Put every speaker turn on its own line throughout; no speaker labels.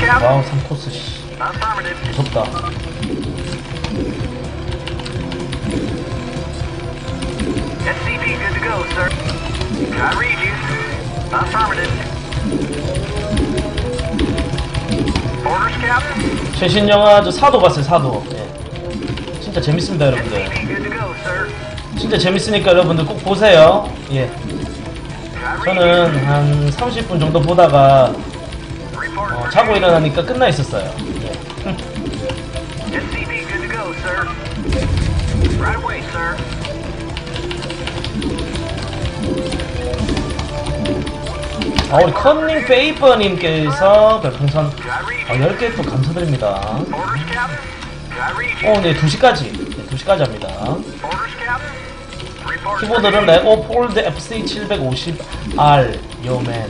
와우 3코스 씨 무섭다.
SCP good to go, sir. I read you. Affirmative. Orders, Captain.
최신 영화 저 사도 봤어요. 사도. 예. 진짜 재밌습니다 여러분들.
SCP good to go, sir.
진짜 재밌으니까 여러분들 꼭 보세요. 예. 저는 한 30분 정도 보다가 자고 일어나니까 끝나 있었어요. 예.
SCP good to go, sir. Right away, sir.
우리 컨닝 페이퍼님께서 별풍선 10개 또 감사드립니다.
Orders, Captain. I read you.
네 2시까지. 네, 2시까지 합니다.
Orders, Captain. Report.
키보드는 레오폴드 FC750R 요맨.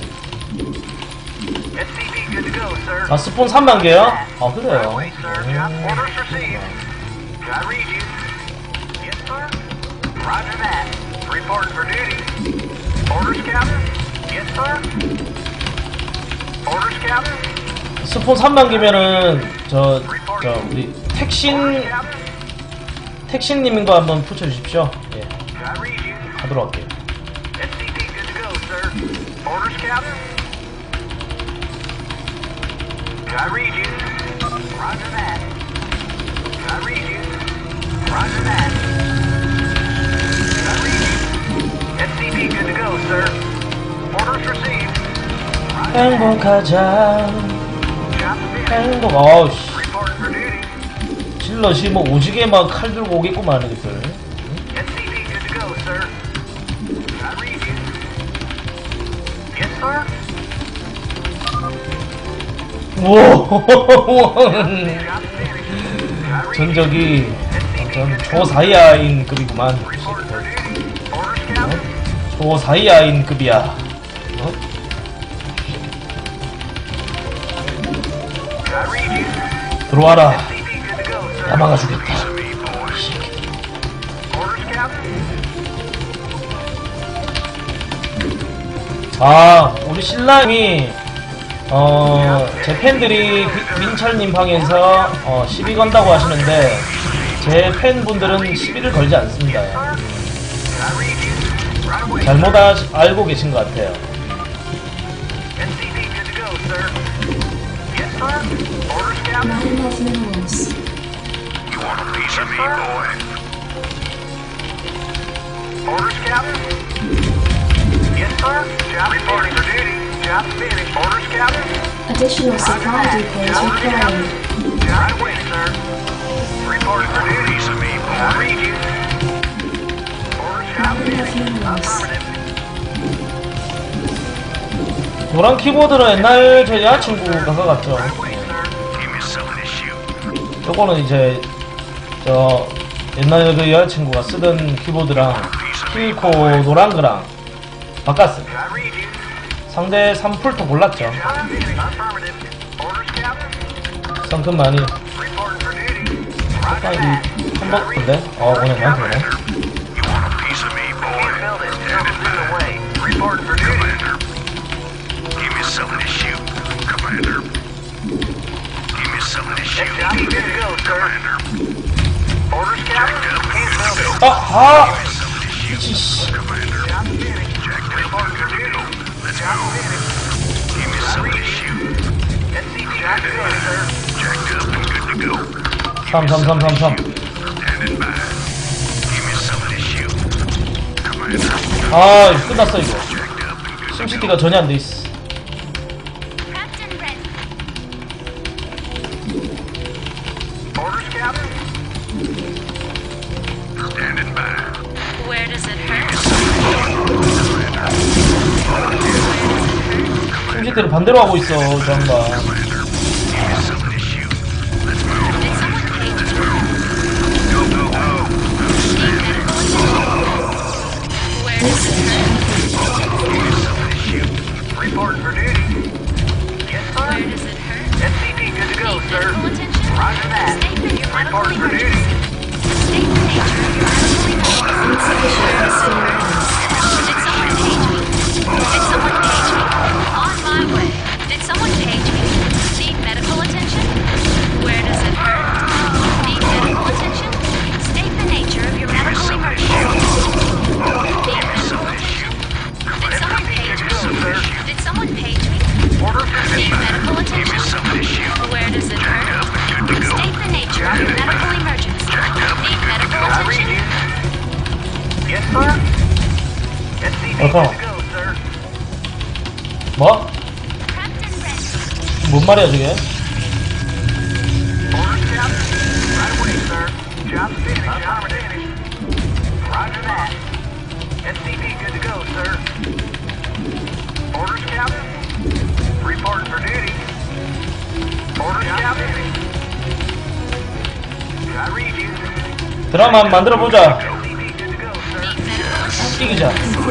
SCP good to go, sir.
스폰 3만 개요? 그래요.
Right away, sir. Orders received. I read you. Yes, sir. Roger that. Reporting for duty. Orders, Captain. Yes, sir. Orders, Captain.
스폰 3만 개면은 우리 택신님인 거 한번 붙여주십시오. 예,
I read you.
하도록 할게요.
SCP good to go, sir. Orders, Captain. I read you. Roger that. I read you. Roger that. I read you. SCP good to go, sir. Orders received.
행복하자.
Job finished.
행복.
Reporting for duty.
질럿이 뭐 오지게 막 칼 들고 오겠구만 이것들.
SCP good to go, sir. I read you. Yes, sir.
우와.
Job finished. I read you.
전적이 완전 초사이아인급이구만.
Reporting for duty. Orders, Captain.
초사이아인급이야.
I read you.
들어와라.
SCP good to go, sir.
다 막아주겠다.
Orders, Captain.
우리 신랑이 제 팬들이 민철님 방에서 시비 건다고 하시는데 제 팬분들은 시비를 걸지 않습니다.
I read you. Right away.
잘못 알고 계신 것 같아요.
SCP good to go, sir. Yes, sir. Orders, Captain.
Not enough minerals.
You want a piece of me, boy? Orders, Captain. Yes, sir. Job reporting for duty. Job finished. Orders, Captain.
Additional supply depots required.
Right away, sir. Reporting for duty. Piece of me, boy. I read you. Orders, job
Not enough
finished.
minerals.
Affirmative.
노란 키보드는 옛날 제 여자친구가 가져갔죠.
Right away, sir. Give me something to shoot.
요거는 이제 옛날 그 여자친구가 쓰던 키보드랑 킬코 노란 거랑 바꿨어요.
I read you.
상대 3풀도 골랐죠.
Job finished. Affirmative. Orders, Captain.
성큼 많이
Reporting for duty. Roger
빨리
that.
한번 근데 오늘 나한테 오네.
You want a piece of me, boy? Can't build it. Something's in the way. Reporting for duty. Give me something to shoot, Commander. Give me something to shoot. SCP good to go, sir. Orders, Captain. Can't build it.
미치 씨.
Commander. Job finished. Reporting for duty. Job finished. Give me something to shoot. SCP good to go, sir. Jacked up and good to go.
3.
Standing by. Give me something to shoot. Commander.
이거 끝났어 이거. 심시티가 전혀 안 돼 있어.
Orders, Captain. Standing by.
Where does it hurt?
심시티를 반대로 하고 있어 저 양반.
Something to shoot. Let's
Did
move.
someone page me?
Go, go, go.
Need medical attention? Where does it hurt?
Something to shoot. Reporting for duty. Yes, sir.
Where does it hurt?
SCP good to go,
Need
sir.
medical attention?
Roger that.
State that you're medical
Reporting for duty.
emergency. State the nature of your medical emergency.
Insufficient experience.
Did someone page me? Did someone page me? On my way. Did someone page me? Need medical
잠깐만.
Go, sir.
뭐?
Prepped and ready.
뭔 말이야 저게?
Orders, Captain. Right away, sir. Job finished. Job finished. Roger that. SCP good to go, sir. Orders, Captain. Reporting for duty. Orders, Captain. I read you.
드라마 한번 만들어 보자.
SCP good to go, sir.
Need medical attention.
이기자.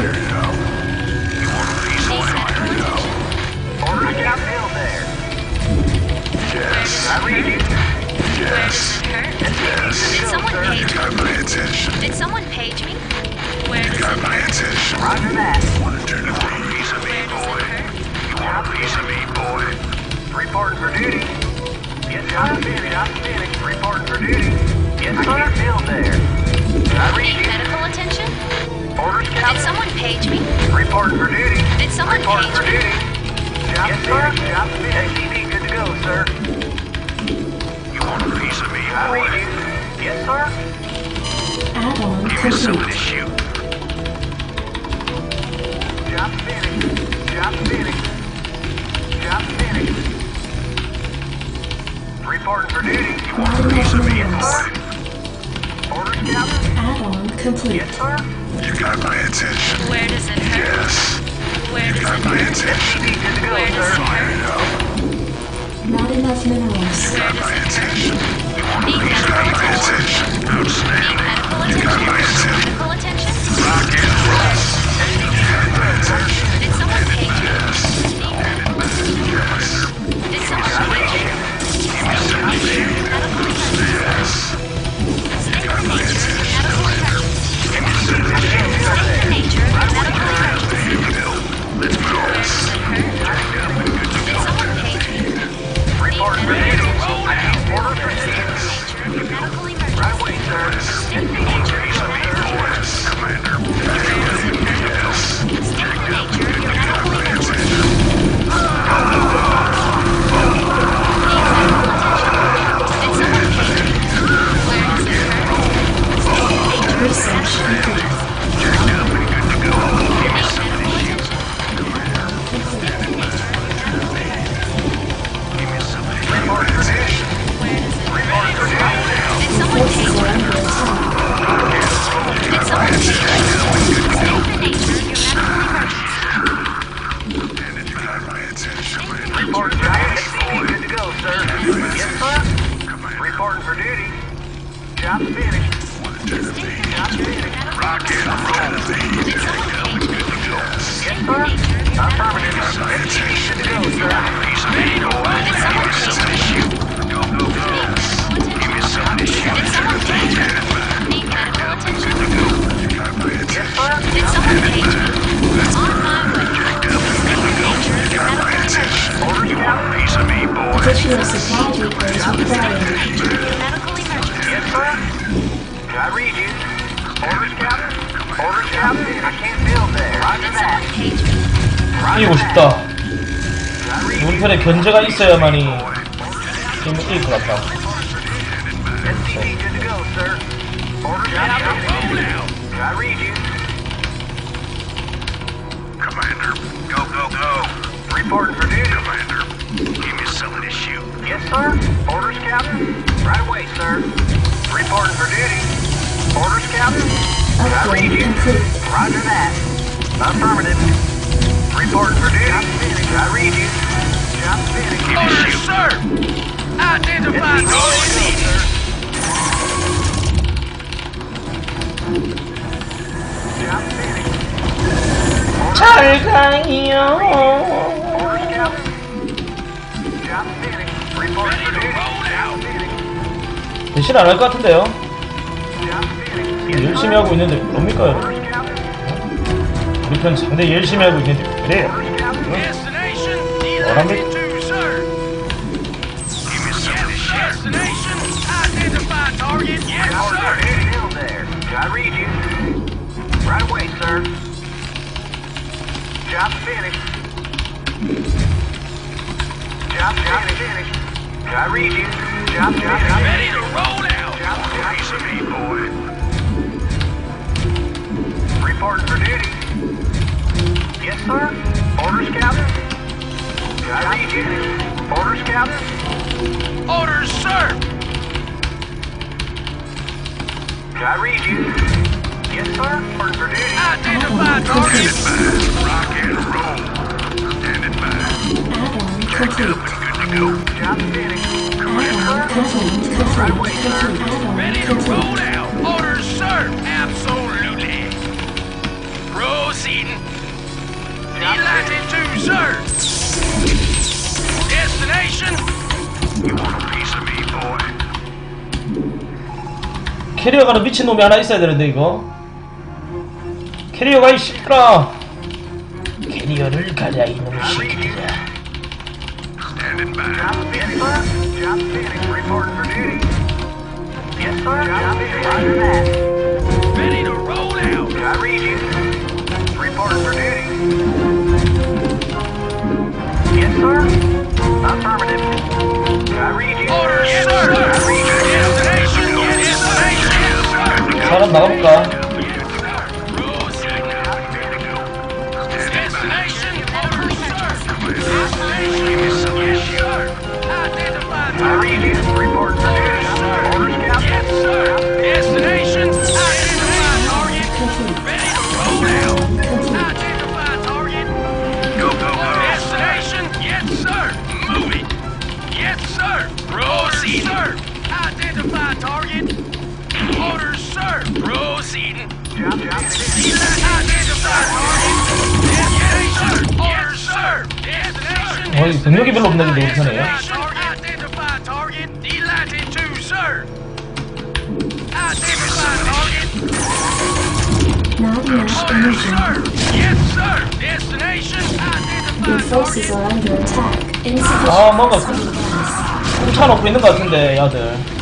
Need medical attention.
Orders, Captain. Hill there. I read you.
Where does it hurt? Did someone page me?
Got my attention.
Did someone page me? Where does
Got
it
my
hurt?
attention.
Roger that.
Wanna turn the page.
Piece of me,
Where does
boy.
it hurt?
You want a piece of me, boy? Reporting for duty. Yes, sir. I'm finished. Reporting for duty. Yes, sir. Still there. I read
Need
you.
medical attention?
Orders,
Did
Captain.
someone page me?
Reporting for duty.
Did someone
Reporting
page
for
me?
duty. Job yes, sir. Job finished. SCP good to go, sir. You want a piece of me, boy? I read you. Yes, sir.
Add-on
Give me something to
complete.
shoot. Job finished. Job finished. Job finished. Reporting for duty. You want a
Not
piece
enough
of me,
minerals.
boy? Orders, Captain.
Add-on complete.
Yes, sir.
You got my attention.
Where does it hurt?
Yes.
Where does
Got
it
my
hurt?
attention.
SCP good to go,
Where does it
sir.
hurt?
Not enough minerals.
Where
My
does it hurt?
attention.
Need medical
Got my
attention.
attention.
Need
Outstanding.
medical
You got my
attention.
attention.
Medical attention?
Rock and roll. Got my attention.
Did someone page me? Need medical attention.
Yes.
Did someone page me? Medical emergency.
Yes.
State the nature of your medical emergency. State the nature of your medical emergency.
Let's
Where
move.
does it hurt? Did someone page me? Need
Reporting for
medical
duty.
attention.
Orders for
State
duty.
the nature of your medical
Right away,
emergency.
sir.
State the nature of your medical emergency.
Commander.
Where does it hurt? State the nature of your medical emergency. Need medical attention. Did someone page me? Where does it hurt?
Research complete. Forces are under attack.
Did someone page me? State the nature of your medical emergency.
Got my attention.
Reporting for duty. SCP good to go, sir. Yes, sir. Reporting for duty. Job finished.
State the nature of your medical emergency. Did someone page me?
Yes,
State the
sir.
nature of your medical
Affirmative.
emergency.
SCP good to go, sir.
Did someone page me? Need medical attention. Did someone page me? Need medical attention.
Yes, sir.
Did someone page me? On my way. State the nature of your medical emergency.
Orders, Captain. Piece of me, boy.
Additional supply depots required.
Nature of your medical emergency.
Yes, sir. I read you. Orders, Captain. Orders, Captain. I can't build there. Roger
Did
that.
someone page me?
Roger
이기고
that.
싶다.
I read
우리
you.
편에 견제가 있어야만이 게임을 이길 것 같다.
SCP good to go, sir. Orders, Captain. I read you.
Commander. Go, go, go.
Reporting for duty.
Commander. Give me something to shoot.
Yes, sir. Orders, Captain. Right away, sir. Reporting for duty. Orders, Captain. I read
Upgrade
you.
complete.
Roger that. Affirmative. Reporting for duty. Job finished. I read you. Job finished.
Orders, sir. Identify
SCP good to go, sir. Job finished.
잘 가요.
Orders, Captain. Job finished. Reporting for duty. Job finished.
대신 안 할 것 같은데요.
Job finished.
열심히 하고 있는데 뭡니까?
Orders, Captain.
우리 편 상당히 열심히 하고 있는데 그래요.
Orders, Captain.
Destination.
뭐랍니까?
sir. Give me something to shoot. Destination. Identify target. Yes,
Orders for duty. Hill there. I read you. Right away, sir. Job finished. Job finished. I read you. Job finished.
Ready to roll out.
Job
Piece of
finished.
me, boy.
Reporting for duty. Yes, sir. Orders, Captain. I read you. Orders, Captain.
Orders, sir.
I read you. Yes, sir. Orders for duty.
Identify target.
Rock and roll. Standing by.
Add-on complete.
Good to go. Job finished.
Add-on complete.
Ready to
Add-on
roll
complete.
out. Orders, sir. Absolutely. Proceeding. Delighted to, sir. Destination.
You want a piece of me, boy?
캐리어가는 미친놈이 하나 있어야 되는데 이거 캐리어가 이 시끄러 캐리어를 가랴 이놈의 새끼들아.
Standing by. Job finished, sir. Job finished. Reporting for duty. Yes, sir. Job finished. Roger that.
Ready to roll out.
I read you. Reporting for duty. Yes, sir. Affirmative. I read you.
Orders,
Yes,
sir.
I read you.
Destination. Destination.
사람 나가볼까?
Proceeding. Destination. Orders, sir. Destination. Yes, sir. Identify
I
target.
read you. Reporting for duty. Orders,
Yes,
Captain.
sir. Destination. Identify target.
Complete.
Ready to roll out.
Complete.
Identify target.
Go, go, go.
Destination. Yes, sir. Move it. Yes, sir. Proceed, sir. Identify target. Orders, sir. Proceeding.
Job finished.
Identify target. Destination. Orders, sir. Destination.
어이 능력이 별로 없네 근데 우리 편에.
Identify target. Delighted to, sir. Identify target.
Not enough
Orders,
energy.
sir. Yes, sir. Destination. Identify
Your forces
target.
are under attack. Insufficient
아 뭔가
vegetable gas.
훔쳐놓고 있는 것 같은데 야들.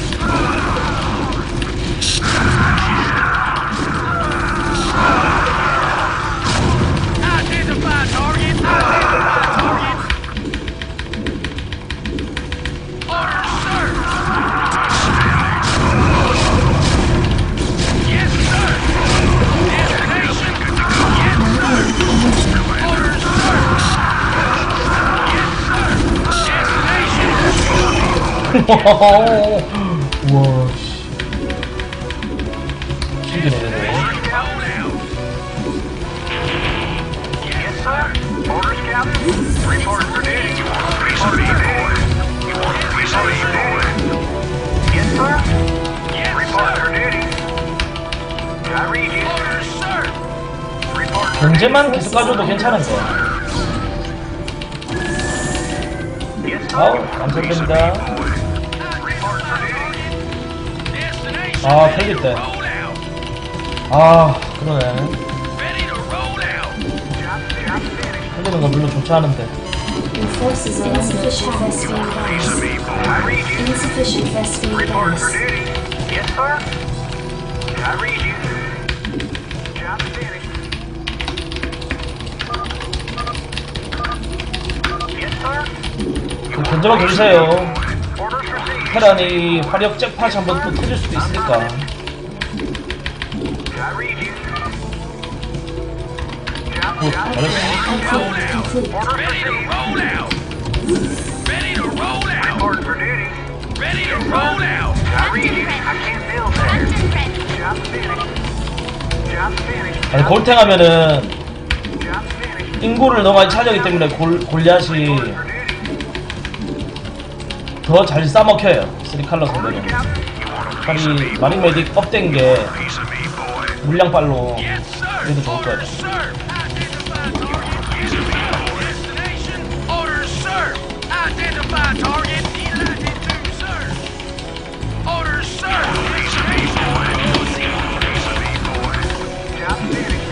Identify target. Identify target. Orders, sir. Yes, sir. Destination. Yes, sir. Orders, sir. Yes, sir. Destination.
우와 씨. 죽이네 얘네.
Roll out.
Yes, sir. Orders, Captain. Reporting for duty. You want a piece of me, boy? You want a piece of me, boy? Yes, sir.
Yes,
Reporting
sir.
for duty. I read you.
Orders, sir.
Reporting for duty.
견제만 계속 가줘도 괜찮은데.
Yes, sir.
아우 감사드립니다.
Reporting for duty.
Destination.
아 펠릴 때.
Roll out.
아 그러네.
Ready to roll out.
Job finished.
펠리는 건 물론 좋지 않은데.
Your forces are under attack.
Piece of
Vespene
me,
gas.
boy. I read you.
Insufficient Vespene
Reporting for
gas.
duty. Yes, sir. I read you. Job finished. Yes, sir.
그 견제만 돌리세요.
Orders received.
테란이 화력 잭팟이 한번 또 터질 수도 있으니까.
I read you. Job
오, 잘했어.
Complete. Complete.
Orders
Ready to
received.
roll out. Ready to roll out.
Reporting for duty.
Ready to roll out.
I read you. I can't build there.
Captain ready.
Job finished. Job finished.
아니 골탱 하면은
Job finished.
인구를 너무 많이 차지하기 때문에 골리앗이
For duty.
더 잘 싸먹혀요. 3칼러 상대는.
Captain.
차라리 마린 메딕 업된 게
Piece of me, boy.
물량빨로
Yes, sir.
그래도 좋을 거예요.
Orders, sir. Identify target. Destination. Orders, sir. Identify target. Delighted to, sir. Orders, sir. Destination. Proceed.
Piece of me, boy. Job finished.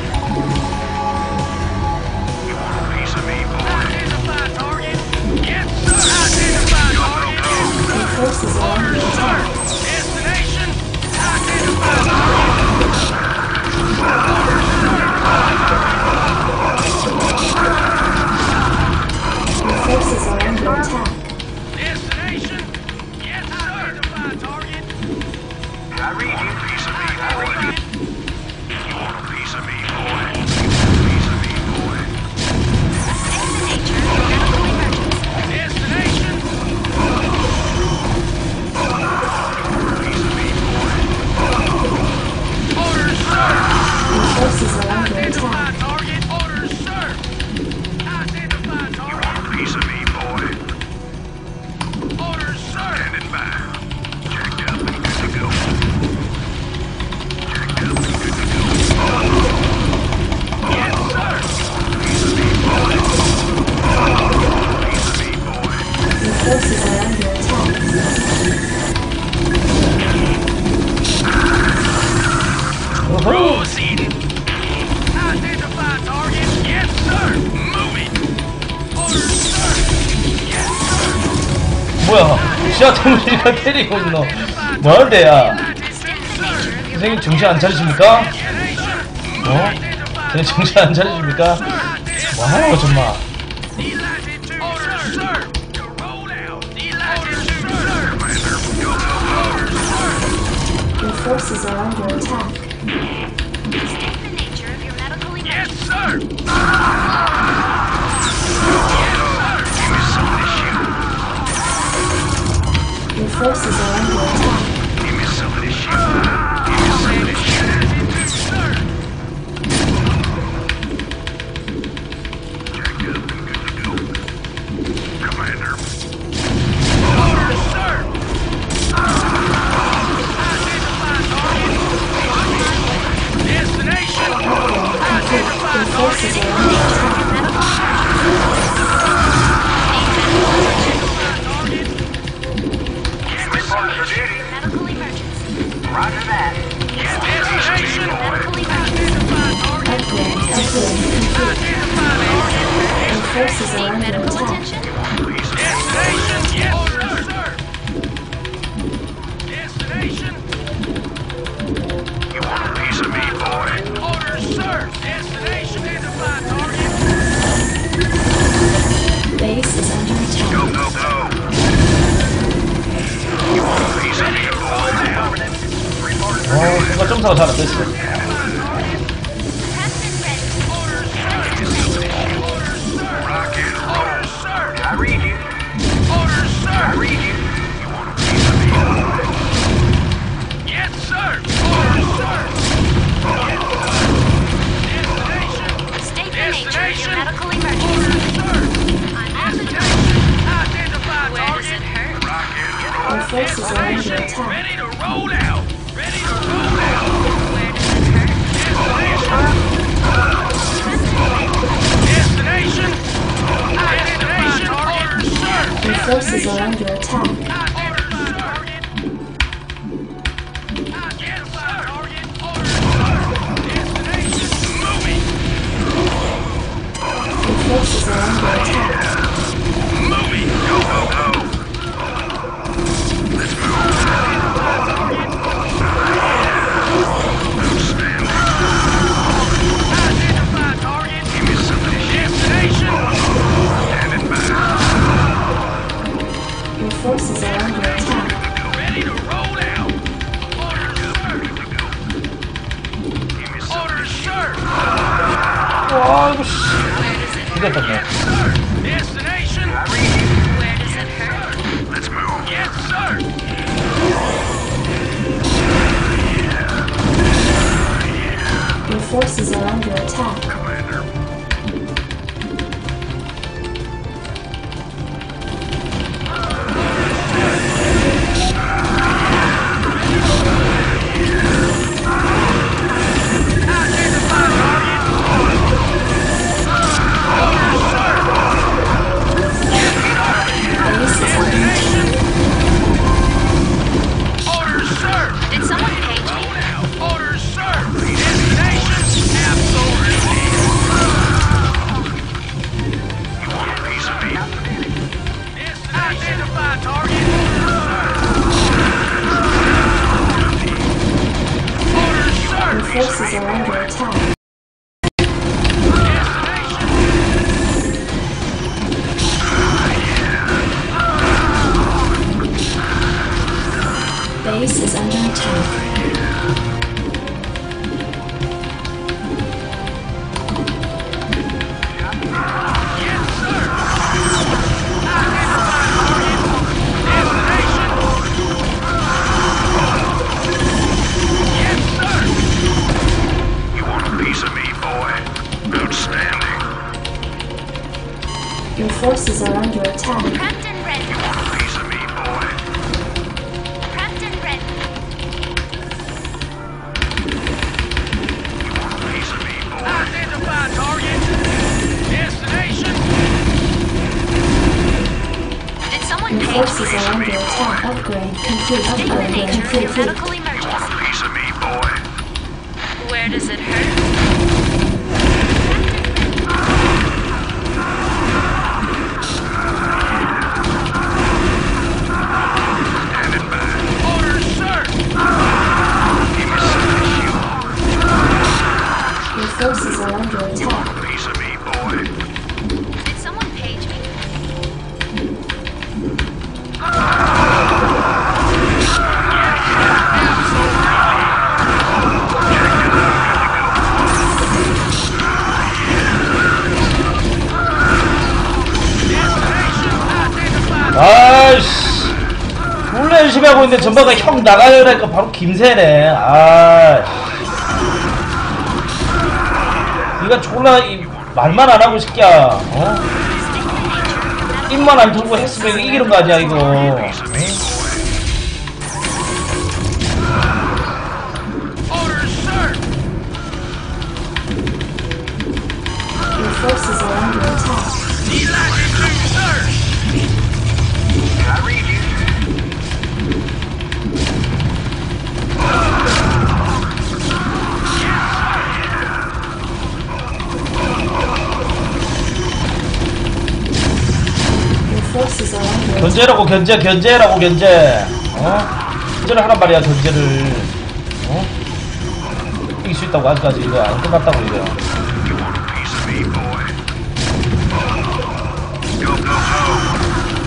You want a piece of me, boy?
Identify target. Yes, sir. Identify target. Yes,
Your
sir.
forces are under
Orders, sir.
attack.
Destination. Identify target.
Your forces are under attack.
Destination. Yes, sir. Identify target.
I read you. Piece of me, boy. You want a piece of me, boy? Piece of me, boy.
forces are under attack.
어허.
Proceeding. Identify target. Yes, sir. Moving. Orders, sir. Yes, sir.
뭐야? 시야 동물이가 때리고 있노. 뭐하는데, 야? 선생님 정신 안 차리십니까? 어? 선생님 정신 안 차리십니까? 뭐하는 거, 정말.
Orders, sir. Roll out. Orders, sir.
Your forces are under attack.
State the nature of your medical
Yes,
emergency.
sir.
Your forces are under attack.
Give me some of this shit. Give me some of this shit. Jacked up and good to go. Commander.
Orders, sir. Identify target. Destination. Identify
Your forces
target.
are under attack.
Report for duty.
Medical emergency.
Roger that.
Destination.
Medical emergency.
Identify target.
Upgrade complete. Your forces are under
Medical
attack.
attention.
Destination. Yes, orders, sir. Destination.
You want a piece of me, boy?
Orders, sir. Destination. Identify target.
Base is under
Go,
attack.
go, go. You want a piece of me, boy?
어, 뭔가 점사가 잘 안 됐어.
Captain ready.
Orders, sir. Orders, sir.
Rock and roll.
Orders, sir.
I read you.
Orders,
I
sir.
read you. You want a piece of me, boy?
Yes, sir. Orders, sir. Destination.
State the nature of
Destination.
your medical emergency.
Orders, sir.
I'm on the door.
Identify
Where does it
target.
hurt?
Rock and roll.
Your forces are under
Destination.
attack.
Ready to roll out. Ready to roll out.
Where does it hurt?
Destination. Identify target. Orders, sir.
Your forces are under attack.
Orders, target. Identify target. Orders, sir. Destination. Moving.
Your forces are under attack.
Moving.
Go, go, go. Let's move.
Identify target.
Give me some of this shit.
Destination.
Standing by.
Your forces are under attack.
Ready to roll out. Orders, sir.
Give me some.
Orders, sir.
아이고, 씨.
Where does it hurt?
이겼다, 뭐.
Sir. Destination.
I read you.
Where does it hurt?
Let's move.
Yes, sir.
Your forces are under attack.
Commander.
Identify target.
Base is under attack.
Orders, sir.
Did someone page me?
Roll out. Orders, sir. Destination. Absolutely.
You want a piece of me?
Identify target. Orders, sir.
Your forces are under attack. Base is under attack.
You want a piece of me, boy? Outstanding.
Your forces are under attack.
Captain ready.
You want a piece of me, boy?
Captain ready.
Your
page
forces
me.
are under attack. Upgrade complete.
State the
Upgrade
nature of a
complete.
medical emergency.
Piece of me, boy.
Where does it hurt?
Orders, sir!
Your forces are under attack.
Piece of me, boy.
Did someone page me?
아이씨 몰래 열심히 하고 있는데 전반가 형 나가요라니까 바로 김새네. 아이씨 니가 졸라 말만 안 하고 새끼야. 어? 입만 안 털고 했으면 이기는 거 아니야 이거.
Orders, sir!
Your forces are under attack.
Latitude, sir!
I read you.
Your forces are under attack.
견제라고 견제라고 견제. 어? 견제를 하란 말이야 견제를. 어? 이길 수 있다고 아직까지 이거 안 끝났다고 이거.
Piece of me, boy. Go, go, go.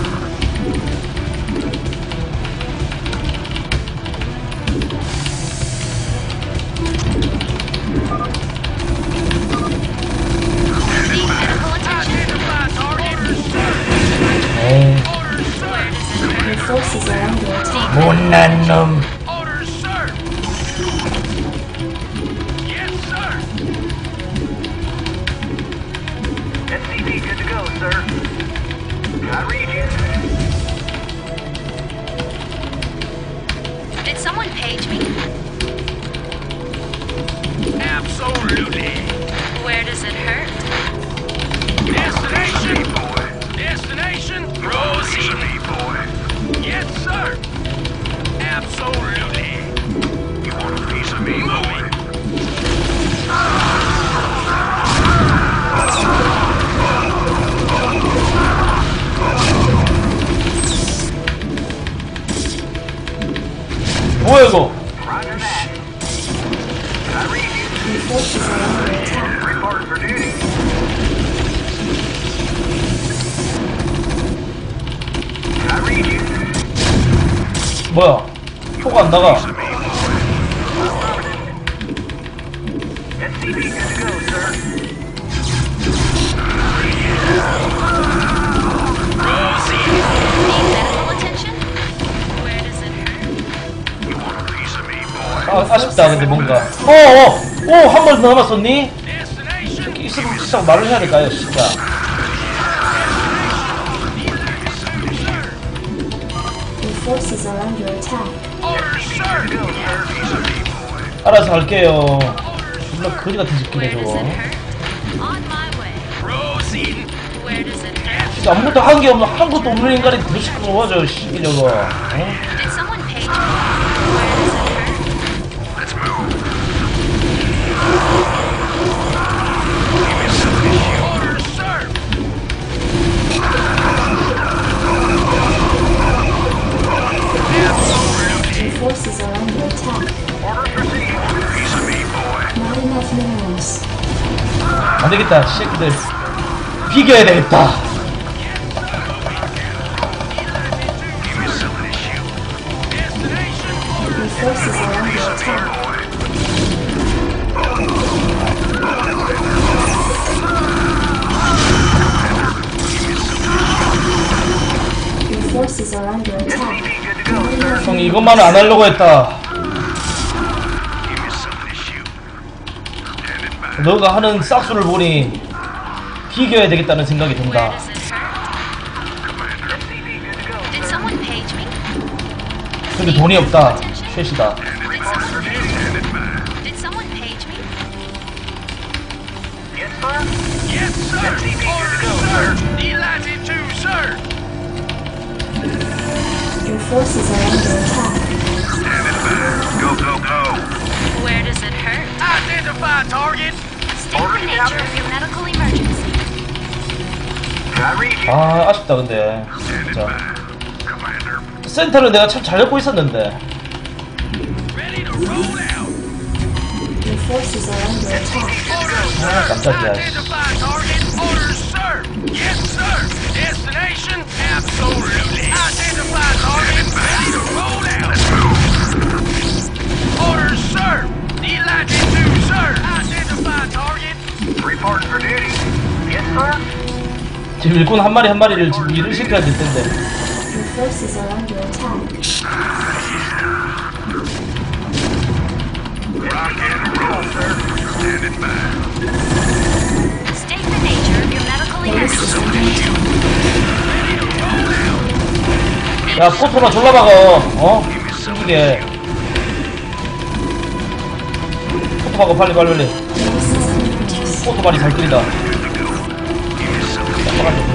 Need medical attention?
Identify target.
에이
Orders, sir!
Your forces are under attack.
못난 놈.
Orders, sir! Yes, sir!
SCP good to go, sir. I read you.
Did someone page me?
Absolutely!
Where does it hurt?
Destination!
Boy.
Destination!
Piece of
Rosie!
me, boy.
Yes, sir! Absolutely!
You want a piece of me, boy?
뭐야 이거?
Roger that. I read you.
Your forces are under attack.
Report for duty. I read you.
뭐야? 표가 안 나가.
SCP good to go, sir.
Need medical attention? Where does it hurt?
You want a piece of me, boy?
아, 아쉽다 근데 뭔가. 한 번 더 남았었니?
Destination!
있으면 진짜 말을 해야 될까요 진짜.
Your forces are under attack.
Orders, sir!
Go, sir. Piece of me, boy.
알아서 할게요. 존나 거지 같은 새끼네
Where does
저거.
it hurt? On my way.
Rosie!
Where does it hurt?
진짜 아무것도 한 게 없는 한 것도 없는 인간이 더 시끄러워 저 시기 저거. 어?
Did someone page me? Where does it hurt?
Let's move.
Orders, sir!
Your forces are under attack.
Orders received. Piece of me, boy.
Not enough minerals.
안 되겠다 새끼들. 비교해야 되겠다.
Give me some of this shoot.
Destination!
Your forces are under attack.
Boy.
Your forces are under attack.
SCP good to go, sir.
형 이것만은 안 하려고 했다.
Give me some of this shoot. Standing by.
너가 하는 싹수를 보니 비교해야 되겠다는 생각이
Where
든다.
does it hurt?
Commander. SCP good to go,
Did
sir.
someone page me?
근데 돈이 없다. 쉐시다.
Did someone page me?
Yes, sir.
Yes, sir!
SCP good to
Orders,
go,
sir!
sir.
Latitude, sir!
forces are under attack.
Go, go, go.
Where does it hurt?
Identify target.
State the nature of your medical emergency.
I read you.
아 아쉽다 근데 진짜
Commander.
센터를 내가 참 잘 잡고 있었는데.
Ready to roll out.
Your forces are under attack.
아 깜짝이야 씨.
Identify target. Orders, sir. Yes, sir. Destination? Absolutely. Identify target. Ready to roll out. Orders, sir. Delighted to, sir. Identify target.
Reporting for duty. Yes, sir.
지금 일꾼 한 마리 한 마리를 지금 일을 시켜야 될 텐데.
Your forces are under attack.
Rock and roll, sir. Standing by.
State the nature of your medical
Base is
emergency.
under attack.
야 포토나 졸라 박어. 어? 숨기게. 포토 박어 빨리 빨리 빨리.
Base is under attack.
포토 말이 잘 끌리다. 깜빡하네.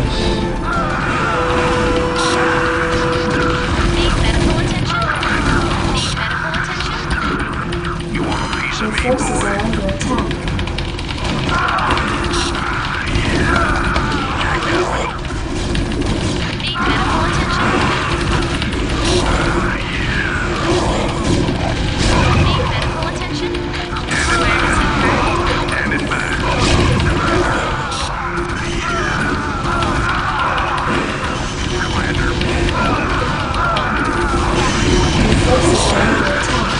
Need medical attention? Need medical attention?
You want a piece
Your
of me,
forces
boy?
are under attack.
Need medical attention? Need medical attention? Where does it hurt?
Standing by. Commander.
Your forces are under attack.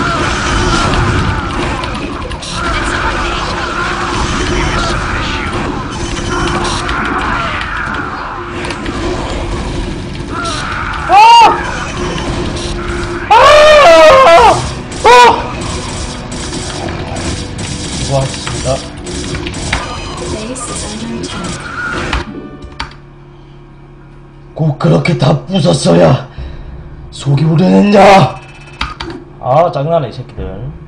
Did someone page me?
수고하셨습니다.
Base is under attack.
꼭 그렇게 다 부쉈어야 속이 우려냈냐? 아 짜증나네 이 새끼들.